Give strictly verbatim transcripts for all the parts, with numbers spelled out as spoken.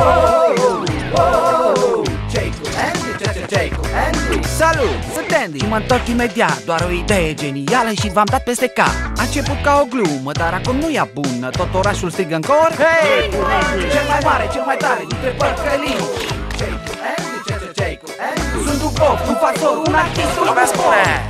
Salut, sunt Andy și mă întorc imediat. Doar o idee genială și v-am dat peste cap. A început ca o glumă, dar acum nu e bună. Tot orașul strigă în cor: hei, cel mai mare, cel mai tare dintre părcălii. Sunt un pop, un factor, un artist, un spune.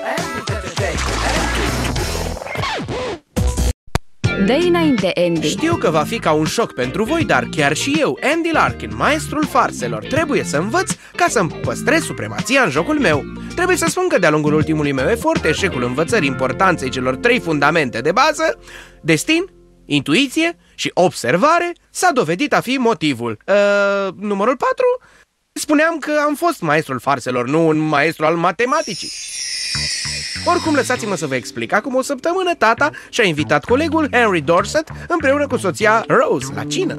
Dă-i înainte, Andy. Știu că va fi ca un șoc pentru voi, dar chiar și eu, Andy Larkin, maestrul farselor, trebuie să învăț ca să-mi păstrez supremația în jocul meu. Trebuie să spun că de-a lungul ultimului meu efort, eșecul învățării importanței celor trei fundamente de bază, destin, intuiție și observare, s-a dovedit a fi motivul. Uh, numărul patru? Spuneam că am fost maestrul farselor, nu un maestru al matematicii. Oricum, lăsați-mă să vă explic. Acum o săptămână, tata și-a invitat colegul Henry Dorset împreună cu soția Rose la cină.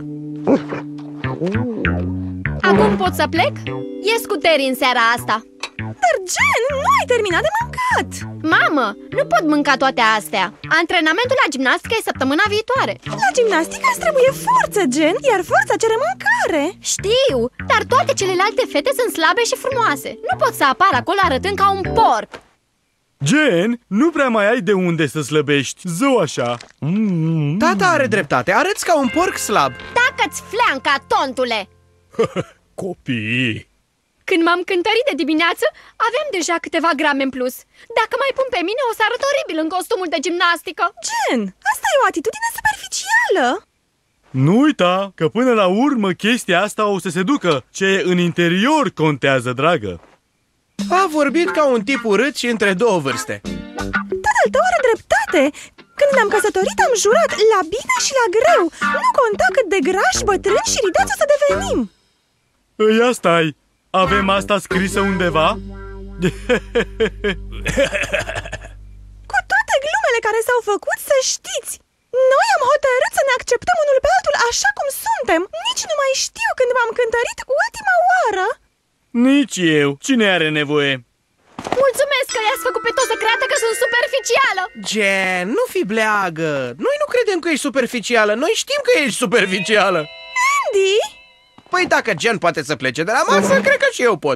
Acum pot să plec? Ies cu Terry în seara asta. Dar, Jen, nu ai terminat de mâncat. Mamă, nu pot mânca toate astea. Antrenamentul la gimnastică e săptămâna viitoare. La gimnastică îți trebuie forță, Jen, iar forța cere mâncare. Știu, dar toate celelalte fete sunt slabe și frumoase. Nu pot să apar acolo arătând ca un porc. Jen, nu prea mai ai de unde să slăbești. Zău așa. Mm. Tata are dreptate, arăți ca un porc slab. Tacă-ți fleanca, tontule! Copii! Când m-am cântărit de dimineață, aveam deja câteva grame în plus. Dacă mai pun pe mine, o să arăt oribil în costumul de gimnastică. Jen, asta e o atitudine superficială. Nu uita că până la urmă chestia asta o să se ducă. Ce e în interior contează, dragă. A vorbit ca un tip urât și între două vârste. Tatăl tău are dreptate. Când ne-am căsătorit am jurat, la bine și la greu. Nu conta cât de grași, bătrâni și ridați o să devenim. Ia stai, avem asta scrisă undeva? Cu toate glumele care s-au făcut, să știți, noi am hotărât să ne acceptăm unul pe altul așa cum suntem. Nici nu mai știu când m-am cântărit ultima oară. Nici eu. Cine are nevoie? Mulțumesc că i-ați făcut pe toți să creadă că sunt superficială. Jen, nu fi bleagă. Noi nu credem că ești superficială. Noi știm că ești superficială. Andy? Păi dacă Jen poate să plece de la masă, cred că și eu pot.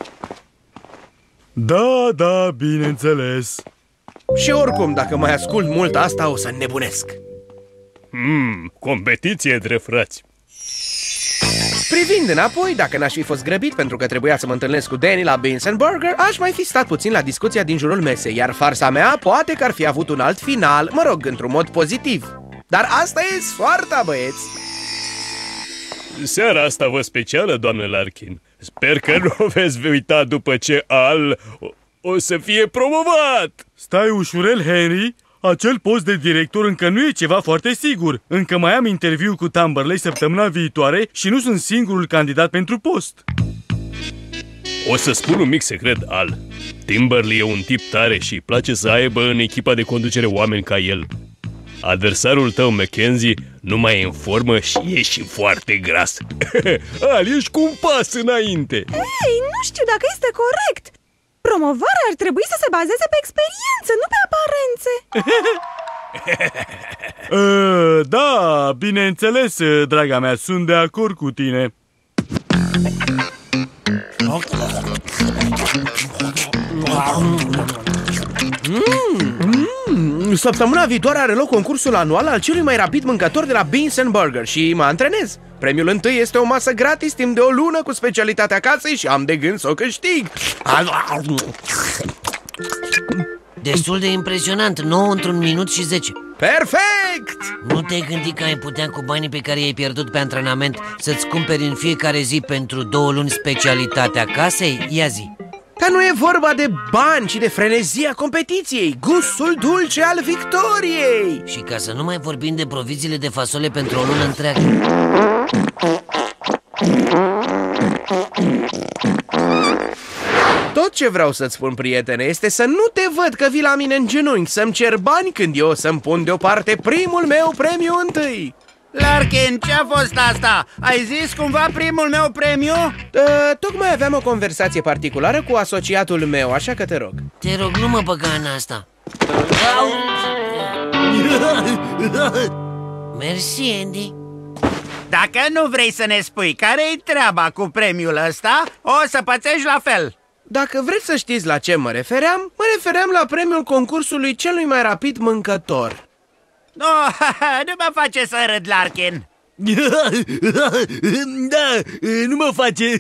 Da, da, bineînțeles. Și oricum, dacă mai ascult mult asta, o să nebunesc. Hmm, competiție între frați. Privind înapoi, dacă n-aș fi fost grăbit pentru că trebuia să mă întâlnesc cu Danny la Beans and Burger, aș mai fi stat puțin la discuția din jurul mesei, iar farsa mea poate că ar fi avut un alt final, mă rog, într-un mod pozitiv. Dar asta e soarta, băieți! Seara asta vă specială, doamnă Larkin. Sper că nu o veți uita după ce Al o, o să fie promovat! Stai ușurel, Henry! Acel post de director încă nu e ceva foarte sigur. Încă mai am interviu cu Timberlake săptămâna viitoare și nu sunt singurul candidat pentru post. O să spun un mic secret, Al. Timberlake e un tip tare și îi place să aibă în echipa de conducere oameni ca el. Adversarul tău, Mackenzie, nu mai e în formă și e și foarte gras. Al, ești cu un pas înainte. Ei, nu știu dacă este corect. Promovarea ar trebui să se bazeze pe experiență, nu pe aparențe. uh, Da, bineînțeles, draga mea, sunt de acord cu tine. Mm, mm, săptămâna viitoare are loc concursul anual al celui mai rapid mâncător de la Beans and Burger și mă antrenez. Premiul întâi este o masă gratis timp de o lună cu specialitatea casei și am de gând să o câștig. Destul de impresionant, nouă într-un minut și zece. Perfect! Nu te-ai gândit că ai putea cu banii pe care i-ai pierdut pe antrenament să-ți cumperi în fiecare zi pentru două luni specialitatea casei? Ia zi. Dar nu e vorba de bani, ci de frenezia competiției, gustul dulce al victoriei. Și ca să nu mai vorbim de proviziile de fasole pentru o lună întreagă. Tot ce vreau să-ți spun, prietene, este să nu te văd că vii la mine în genunchi să-mi cer bani când eu să-mi pun deoparte primul meu premiu întâi. Larkin, ce-a fost asta? Ai zis cumva primul meu premiu? Uh, tocmai aveam o conversație particulară cu asociatul meu, așa că te rog. Te rog, nu mă băga în asta. Mersi, Andy. Dacă nu vrei să ne spui care-i treaba cu premiul ăsta, o să pățești la fel. Dacă vreți să știți la ce mă refeream, mă refeream la premiul concursului celui mai rapid mâncător. Oh, nu mă face să râd, Larkin. Da, nu mă face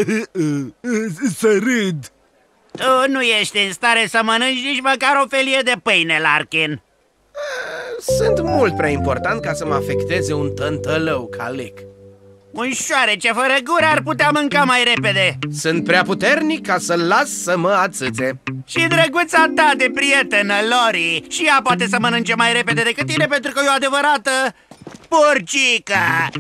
să râd. Tu nu ești în stare să mănânci nici măcar o felie de pâine, Larkin. Sunt mult prea important ca să mă afecteze un tântălău ca Lick. Un șoarece fără gură ar putea mânca mai repede. Sunt prea puternic ca să-l las să mă ațâțe. Și drăguța ta de prietenă, Lori, și ea poate să mănânce mai repede decât tine pentru că e o adevărată porcică.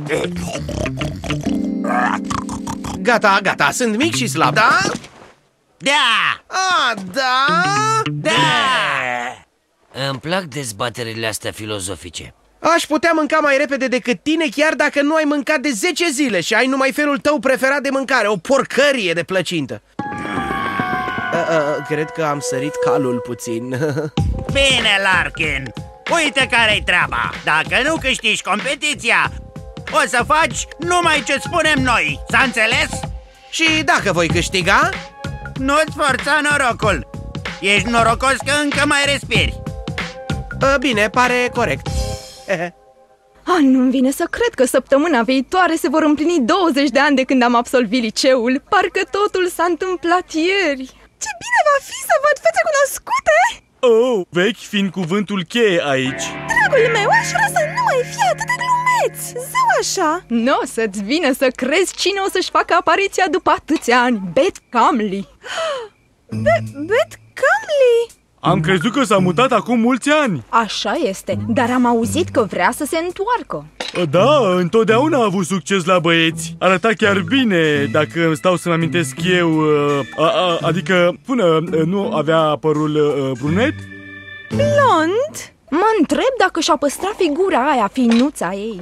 Gata, gata, sunt mic și slab, da? Da! A, da? Da! Îmi plac dezbaterile astea filozofice. Aș putea mânca mai repede decât tine chiar dacă nu ai mâncat de zece zile și ai numai felul tău preferat de mâncare, o porcărie de plăcintă. A, a, cred că am sărit calul puțin. Bine, Larkin, uite care-i treaba. Dacă nu câștigi competiția, o să faci numai ce spunem noi, s-a înțeles? Și dacă voi câștiga? Nu-ți forța norocul. Ești norocos că încă mai respiri. A, bine, pare corect. Ah, nu-mi vine să cred că săptămâna viitoare se vor împlini douăzeci de ani de când am absolvit liceul. Parcă totul s-a întâmplat ieri. Ce bine va fi să văd fețe cunoscute! Oh, vechi fiind cuvântul cheie aici. Dragul meu, aș vrea să nu mai fie atât de glumeț. Zău așa. Nu o să-ți vină să crezi cine o să-și facă apariția după atâția ani. Beth Camley. Beth Camley? Am crezut că s-a mutat acum mulți ani. Așa este, dar am auzit că vrea să se întoarcă. Da, întotdeauna a avut succes la băieți. Arăta chiar bine, dacă îmi stau să-mi amintesc eu. a, a, Adică, până nu avea părul a, brunet? Blond? Mă întreb dacă și-a păstrat figura aia, finuța ei.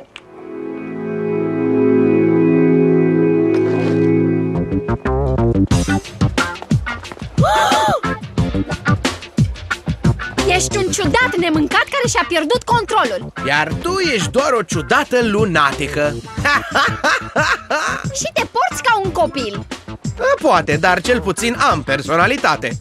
Ești un ciudat nemâncat care și-a pierdut controlul. Iar tu ești doar o ciudată lunatică. Și te porți ca un copil. Poate, dar cel puțin am personalitate.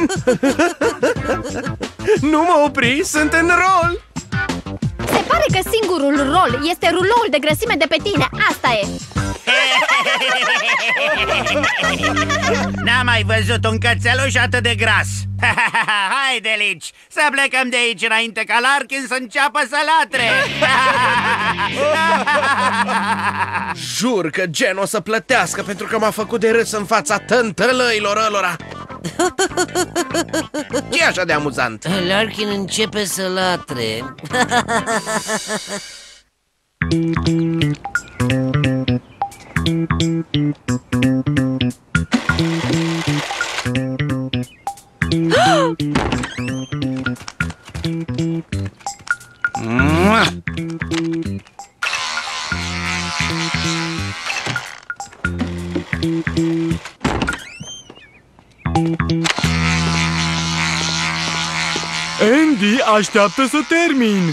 Nu mă opri, sunt în rol. Se pare că singurul rol este ruloul de grăsime de pe tine. Asta e. N-am mai văzut un cățeluș atât de gras. Haide, Lici, să plecăm de aici înainte ca Larkin să înceapă să latre. Jur că Gen o să plătească pentru că m-a făcut de râs în fața tântălăilor ălora. Ce-i așa de amuzant? Larkin începe să latre. Andy așteaptă să termin.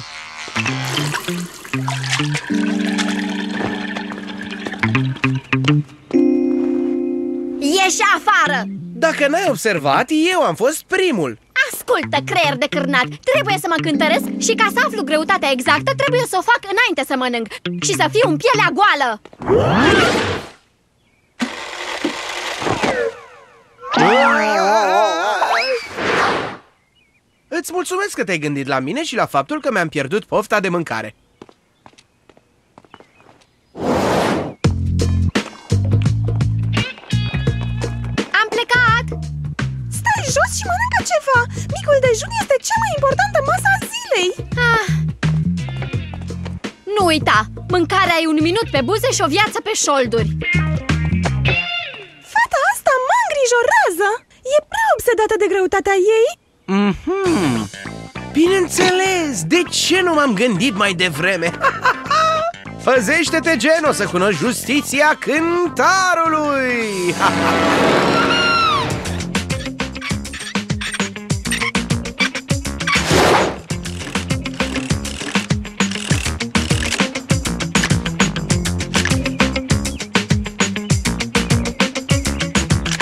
Ieși afară! Dacă n-ai observat, eu am fost primul. Ascultă, creier de cârnat, trebuie să mă cântăresc și ca să aflu greutatea exactă trebuie să o fac înainte să mănânc și să fiu în pielea goală. Îți mulțumesc că te-ai gândit la mine și la faptul că mi-am pierdut pofta de mâncare. Am plecat! Stai jos și mănâncă ceva. Micul dejun este cea mai importantă masă a zilei. Ah. Nu uita, mâncarea e un minut pe buze și o viață pe șolduri. Fata asta mă îngrijorează. E prea obsedată de greutatea ei. Mhm. Bineînțeles, de ce nu m-am gândit mai devreme? Făzește-te, Gen, o să cunoști justiția cântarului.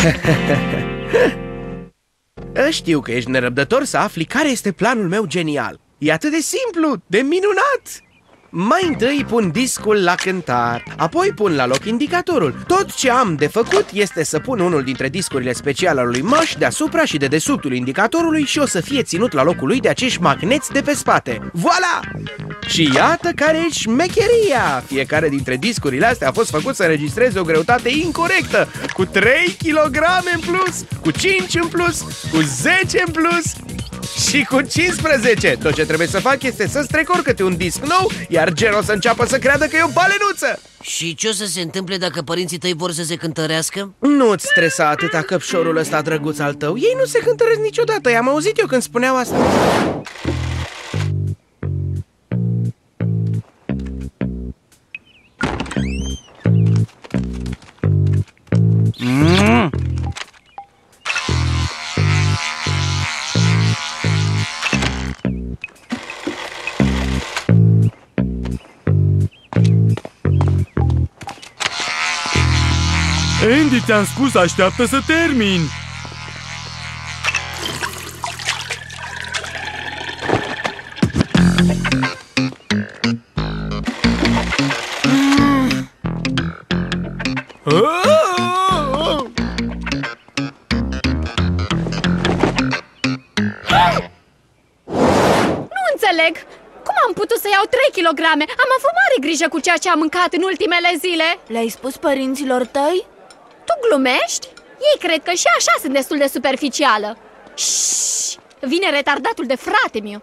Știu că ești nerăbdător să afli care este planul meu genial. E atât de simplu, de minunat! Mai întâi pun discul la cântar, apoi pun la loc indicatorul. Tot ce am de făcut este să pun unul dintre discurile speciale al lui Mush deasupra și de dedesubtul indicatorului și o să fie ținut la locul lui de acești magneți de pe spate. Voila! Și iată care e șmecheria! Fiecare dintre discurile astea a fost făcut să înregistreze o greutate incorrectă, cu trei kilograme în plus, cu cinci în plus, cu zece în plus și cu cincisprezece. Tot ce trebuie să fac este să strecor câte un disc nou, iar Gen o să înceapă să creadă că e o balenuță. Și ce o să se întâmple dacă părinții tăi vor să se cântărească? Nu-ți stresa atâta căpșorul ăsta drăguț al tău. Ei nu se cântăresc niciodată, i-am auzit eu când spuneau asta. Mm. Andy, ți-am spus, așteaptă să termin. Nu înțeleg! Cum am putut să iau trei kilograme? Am avut mare grijă cu ceea ce am mâncat în ultimele zile. Le-ai spus părinților tăi? Tu glumești? Ei cred că și așa sunt destul de superficială. Șșș! Vine retardatul de frate meu.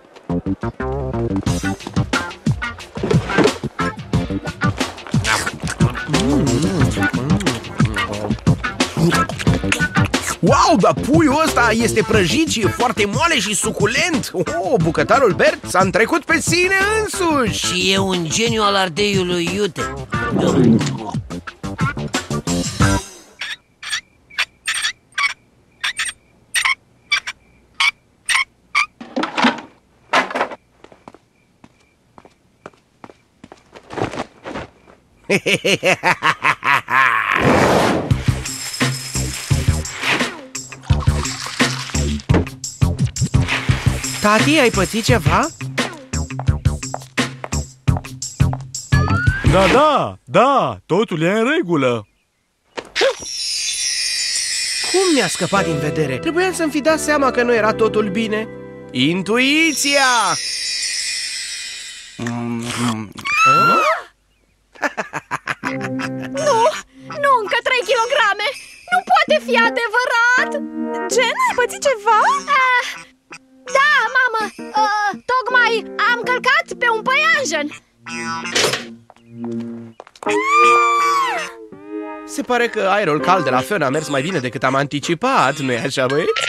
Wow, dar puiul ăsta este prăjit și e foarte moale și suculent. Oh, bucătarul Bert s-a întrecut pe sine însuși. Și e un geniu al ardeiului iute. Tati, ai pățit ceva? Da, da, da, totul e în regulă. Cum mi-a scăpat din vedere? Trebuia să-mi fi dat seama că nu era totul bine. Intuiția! Nu! Nu încă trei kilograme! Nu poate fi adevărat! Gen, ai pățit ceva? Ah, da, mamă! Uh, tocmai am călcat pe un păianjen. Se pare că aerul cald de la Fön a mers mai bine decât am anticipat, nu-i așa, băieți?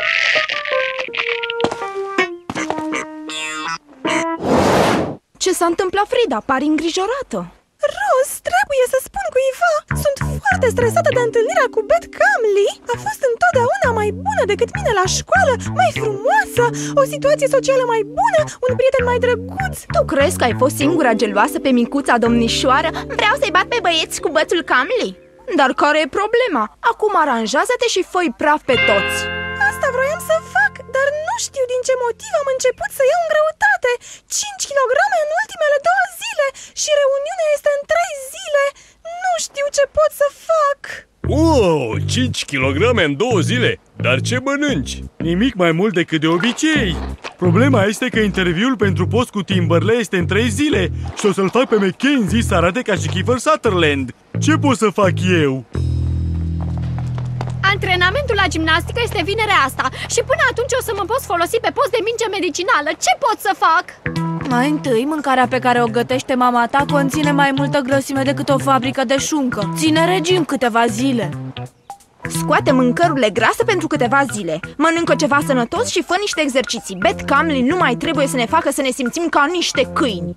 Ce s-a întâmplat, Frida? Pari îngrijorată. Ros, trebuie să spun cuiva. Sunt foarte stresată de întâlnirea cu Bet Camley. A fost întotdeauna mai bună decât mine la școală, mai frumoasă, o situație socială mai bună, un prieten mai drăguț. Tu crezi că ai fost singura geloasă pe micuța domnișoară? Vreau să-i bat pe băieți cu bățul Camley. Dar care e problema? Acum aranjează-te și fă-i praf pe toți. Asta vroiam să fac, dar nu știu din ce motiv am început să iau în greutate. cinci kilograme în ultimele două zile și reuniunea este în trei zile. Nu știu ce pot să fac. Wow, cinci kilograme în două zile? Dar ce mănânci? Nimic mai mult decât de obicei. Problema este că interviul pentru post cu Timberley este în trei zile și o să-l fac pe Mackenzie să arate ca și Kiefer Sutherland. Ce pot să fac eu? Antrenamentul la gimnastică este vinerea asta și până atunci o să mă pot folosi pe post de minge medicinală. Ce pot să fac? Mai întâi, mâncarea pe care o gătește mama ta conține mai multă grăsime decât o fabrică de șuncă. Ține regim câteva zile. Scoate mâncărurile grase pentru câteva zile. Mănâncă ceva sănătos și fă niște exerciții. Bet Camley nu mai trebuie să ne facă să ne simțim ca niște câini.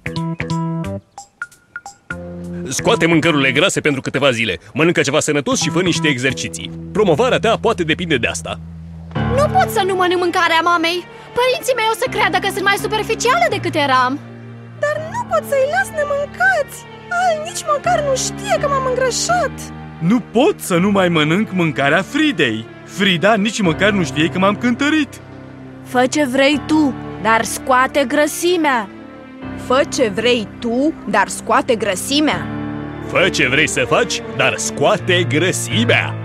Scoate mâncărurile grase pentru câteva zile, mănâncă ceva sănătos și fă niște exerciții. Promovarea ta poate depinde de asta. Nu pot să nu mănânc mâncarea mamei. Părinții mei o să creadă că sunt mai superficială decât eram. Dar nu pot să-i las nemâncați. Al nici măcar nu știe că m-am îngrășat. Nu pot să nu mai mănânc mâncarea Fridei. Frida nici măcar nu știe că m-am cântărit. Fă ce vrei tu, dar scoate grăsimea. Fă ce vrei tu, dar scoate grăsimea. Fă ce vrei să faci, dar scoate grăsimea.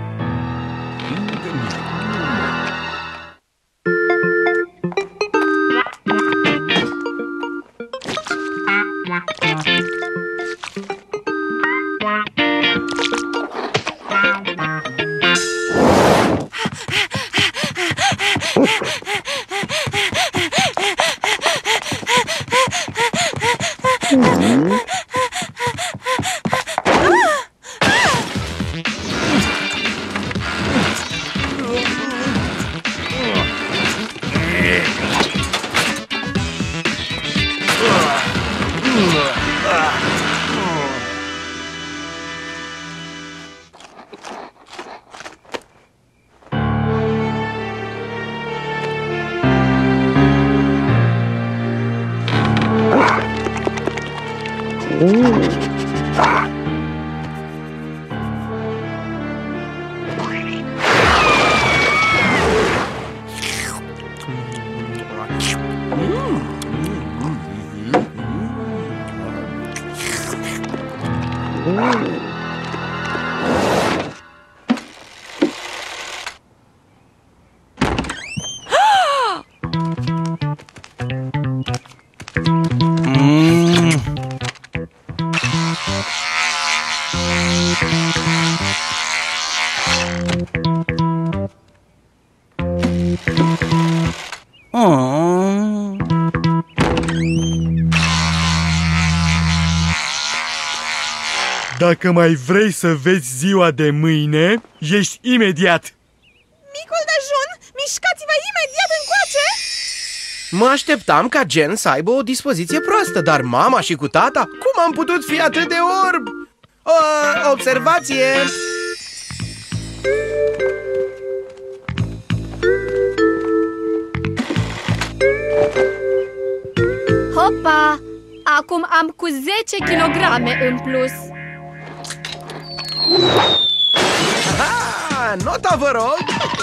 Dacă mai vrei să vezi ziua de mâine, ieși imediat! Micul dejun, mișcați-vă imediat încoace! Mă așteptam ca Jen să aibă o dispoziție proastă, dar mama și cu tata, cum am putut fi atât de orb? O, observație! Hopa! Acum am cu zece kilograme în plus. Aha, nota, vă rog!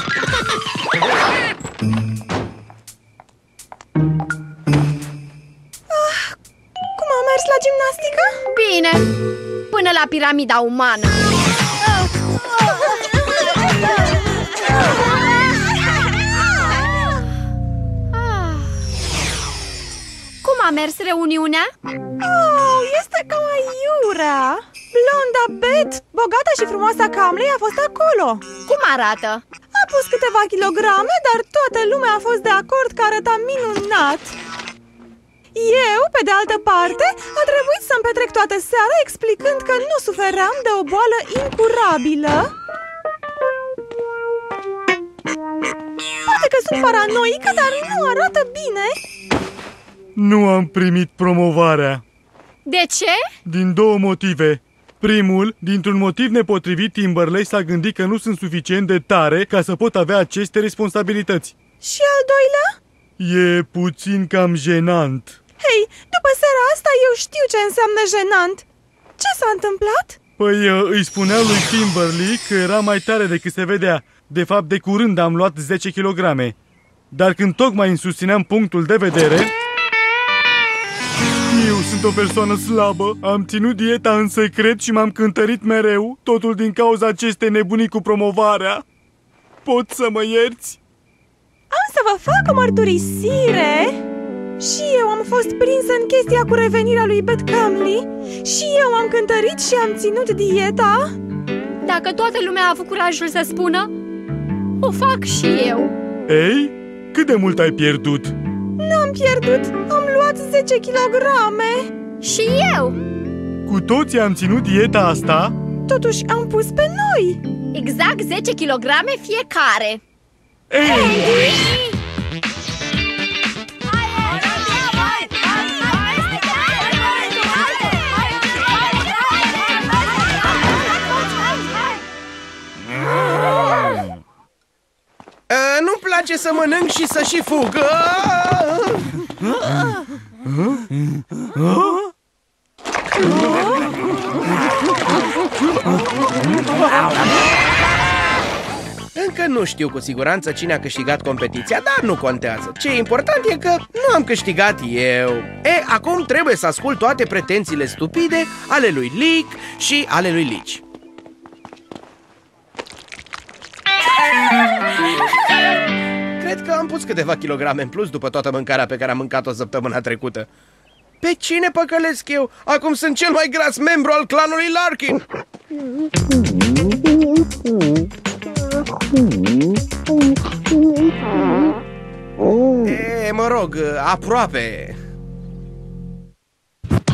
Ah, cum a mers la gimnastică? Bine, până la piramida umană. Cum a mers reuniunea? Oh, este cam aiurea. Blonda Bet, bogata și frumoasa Camley a fost acolo. Cum arată? A pus câteva kilograme, dar toată lumea a fost de acord că arăta minunat. Eu, pe de altă parte, a trebuit să-mi petrec toată seara explicând că nu sufeream de o boală incurabilă. Poate că sunt paranoică, dar nu arată bine. Nu am primit promovarea. De ce? Din două motive. Primul, dintr-un motiv nepotrivit, Timberlake s-a gândit că nu sunt suficient de tare ca să pot avea aceste responsabilități. Și al doilea? E puțin cam jenant. Hei, după seara asta eu știu ce înseamnă jenant. Ce s-a întâmplat? Păi îi spuneam lui Timberlake că era mai tare decât se vedea. De fapt, de curând am luat zece kilograme. Dar când tocmai îmi susțineam punctul de vedere... Eu sunt o persoană slabă, am ținut dieta în secret și m-am cântărit mereu, totul din cauza acestei nebunii cu promovarea. Poți să mă ierți? Am să vă fac o mărturisire. Și eu am fost prinsă în chestia cu revenirea lui Bet Camley. Și eu am cântărit și am ținut dieta. Dacă toată lumea a avut curajul să spună, o fac și eu. Ei, cât de mult ai pierdut? N-am pierdut, am luat zece kilograme. Și eu. Cu toții am ținut dieta asta? Totuși am pus pe noi. Exact zece kilograme fiecare. Ei! Nu-mi place să mănânc și să și fug. că nu știu cu siguranță cine a câștigat competiția, dar nu contează. Ce e important e că nu am câștigat eu. E, acum trebuie să ascult toate pretențiile stupide ale lui Lick și ale lui Lici. Cred că am pus câteva kilograme în plus după toată mâncarea pe care am mâncat-o săptămâna trecută. Pe cine păcălesc eu? Acum sunt cel mai gras membru al clanului Larkin. E, mă rog, aproape.